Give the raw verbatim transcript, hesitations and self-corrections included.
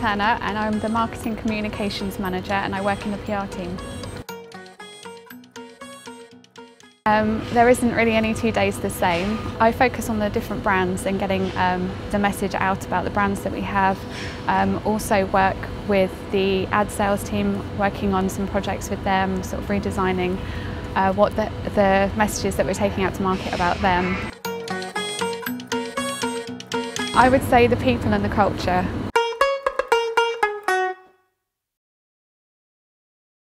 Turner and I'm the Marketing Communications Manager and I work in the P R team. Um, there isn't really any two days the same. I focus on the different brands and getting um, the message out about the brands that we have. Um, also work with the ad sales team, working on some projects with them, sort of redesigning uh, what the, the messages that we're taking out to market about them. I would say the people and the culture.